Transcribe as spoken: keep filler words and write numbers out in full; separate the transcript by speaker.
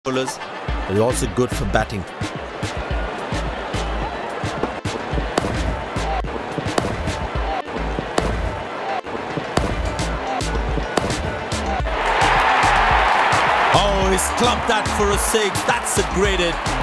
Speaker 1: bowlers, but also good for batting. Oh, he's clumped that for a six. That's a great hit.